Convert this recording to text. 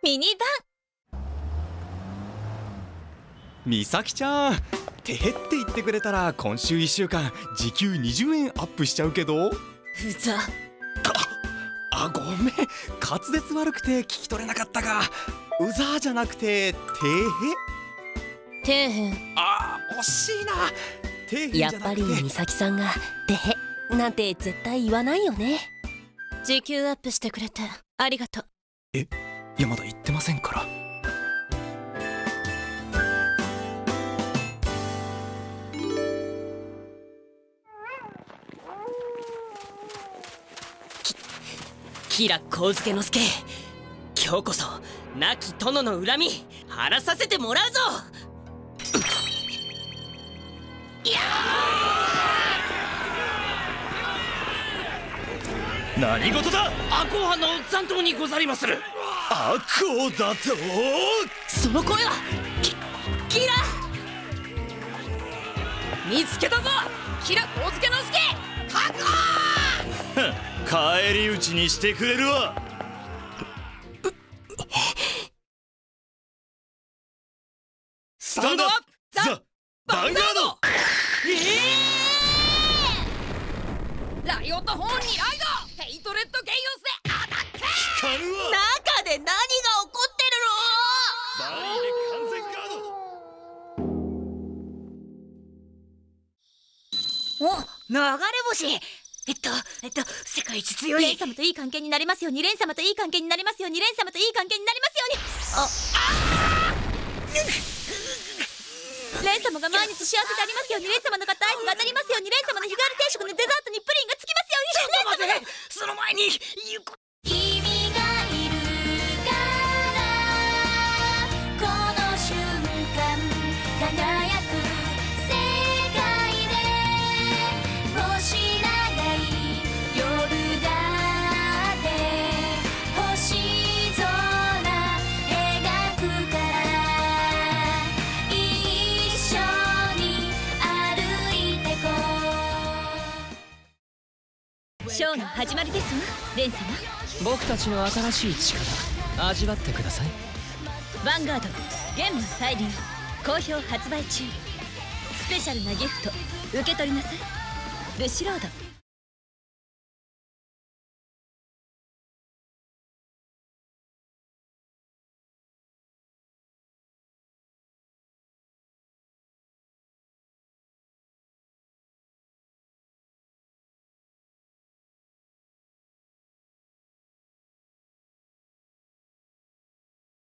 ミニバン。 みさきちゃん、てへって言ってくれたら今週1週間時給20円アップしちゃうけど。 うざ。 ごめん、滑舌悪くて聞き取れなかったが、うざーじゃなくててへ。 底辺。 惜しいな。底辺じやっゃなくて。 ぱり美咲さんが「てへ」なんて絶対言わないよね。 時給アップしてくれてありがとう。 いやまだ言ってませんから。 吉良上野之助、今日こそ亡き殿の恨み晴らさせてもらうぞ。 何事だ。 赤穂藩の残党にござりまする。 悪王だと。 その声は吉良。見つけたぞ、吉良上野之助。確保。 返り討ちにしてくれるわ。スタンドアップザ・ヴァンガード。 ライオットホーンにライド、ヘイトレッドケイオスでアタック。 光るわ。 中で何が起こってバリーで完全ガード。 お、流れ星。世界一強い。 レン様といい関係になりますように、レン様といい関係になりますように、レン様といい関係になりますように。レン様が毎日幸せでありますように、レン様の買ったアイスが当たりますように、レン様の日替わり定食のデザートにプリンがつきますように。 ちょっと待って、その前に君がいるからこの瞬間輝く世界で、星長い夜だって星空描くから、一緒に歩いてこう。 ショーの始まりですわ、レン様。 僕たちの新しい力味わってください。 ヴァンガード玄武再臨好評発売中。スペシャルなギフト受け取りなさい。ブシロード。